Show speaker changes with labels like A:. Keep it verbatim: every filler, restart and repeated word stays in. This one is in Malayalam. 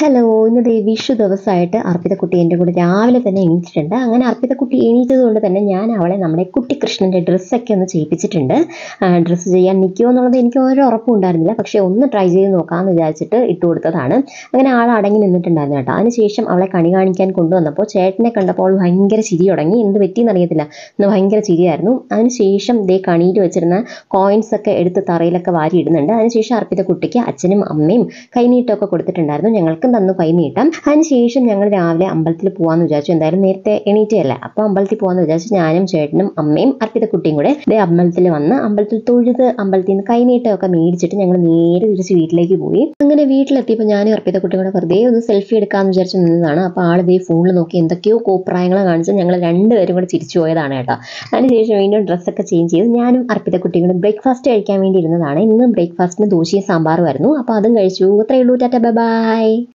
A: ഹലോ, ഇന്ന് ദേ വിഷു ദിവസമായിട്ട് അർപ്പിതക്കുട്ടി എൻ്റെ കൂടെ രാവിലെ തന്നെ എണീറ്റിട്ടുണ്ട്. അങ്ങനെ അർപ്പിതക്കുട്ടി എണീറ്റത് കൊണ്ട് തന്നെ ഞാൻ അവളെ നമ്മുടെ കുട്ടി കൃഷ്ണൻ്റെ ഡ്രസ്സൊക്കെ ഒന്ന് ചെയ്യിപ്പിച്ചിട്ടുണ്ട്. ഡ്രസ്സ് ചെയ്യാൻ നിൽക്കുമോ എന്നുള്ളത് എനിക്ക് ഒരു ഉറപ്പും ഉണ്ടായിരുന്നില്ല. പക്ഷേ ഒന്ന് ട്രൈ ചെയ്ത് നോക്കാമെന്ന് വിചാരിച്ചിട്ട് ഇട്ട് കൊടുത്തതാണ്. അങ്ങനെ ആൾ അടങ്ങി നിന്നിട്ടുണ്ടായിരുന്നു കേട്ടോ. അതിനുശേഷം അവളെ കണി കാണിക്കാൻ കൊണ്ടുവന്നപ്പോൾ ചേട്ടനെ കണ്ടപ്പോൾ അവൾ ഭയങ്കര ചിരി തുടങ്ങി. എന്ത് പറ്റിയെന്ന് അറിയത്തില്ല, ഇന്ന് ഭയങ്കര ചിരിയായിരുന്നു. അതിനുശേഷം ദേ കണിയിൽ വെച്ചിരുന്ന കോയിൻസ് ഒക്കെ എടുത്ത് തറയിലൊക്കെ വാരി ഇടുന്നുണ്ട്. അതിനുശേഷം അർപ്പിതക്കുട്ടിക്ക് അച്ഛനും അമ്മയും കൈനീട്ടമൊക്കെ കൊടുത്തിട്ടുണ്ടായിരുന്നു. ഞങ്ങൾക്ക് തന്നു കൈനീട്ടം. അതിനുശേഷം ഞങ്ങൾ രാവിലെ അമ്പലത്തിൽ പോകാമെന്ന് വിചാരിച്ചു. എന്തായാലും നേരത്തെ എണീറ്റയല്ലേ, അപ്പോൾ അമ്പലത്തിൽ പോകാമെന്ന് വിചാരിച്ചു. ഞാനും ചേട്ടനും അമ്മയും അർപ്പിതക്കുട്ടിയും കൂടെ ഇതേ അമ്പലത്തിൽ വന്ന് അമ്പലത്തിൽ തൊഴുത് അമ്പലത്തിൽ നിന്ന് കൈനീട്ടമൊക്കെ മേടിച്ചിട്ട് ഞങ്ങൾ നേരെ തിരിച്ച് വീട്ടിലേക്ക് പോയി. അങ്ങനെ വീട്ടിലെത്തിയപ്പോൾ ഞാനും അർപ്പിതക്കുട്ടിയും കൂടെ വെറുതെ ഒന്ന് സെൽഫി എടുക്കാമെന്ന് വിചാരിച്ച് നിന്നതാണ്. അപ്പോൾ ആൾ ഇതേ ഫോണിൽ നോക്കി എന്തൊക്കെയോ കോപ്രായങ്ങളെ കാണിച്ച് ഞങ്ങൾ രണ്ടുപേരും കൂടെ ചിരിച്ചു പോയതാണ് കേട്ടോ. അതിനുശേഷം വീണ്ടും ഡ്രസ്സൊക്കെ ചേഞ്ച് ചെയ്ത് ഞാനും അർപ്പിതക്കുട്ടിയും കൂടെ ബ്രേക്ക്ഫാസ്റ്റ് കഴിക്കാൻ വേണ്ടി ഇരുന്നതാണ്. ഇന്ന് ബ്രേക്ക്ഫാസ്റ്റിന് ദോശയും സാമ്പാറും ആയിരുന്നു. അപ്പോൾ അതും കഴിച്ചു. അത്രയേ ഉള്ളൂ. Tata bye by.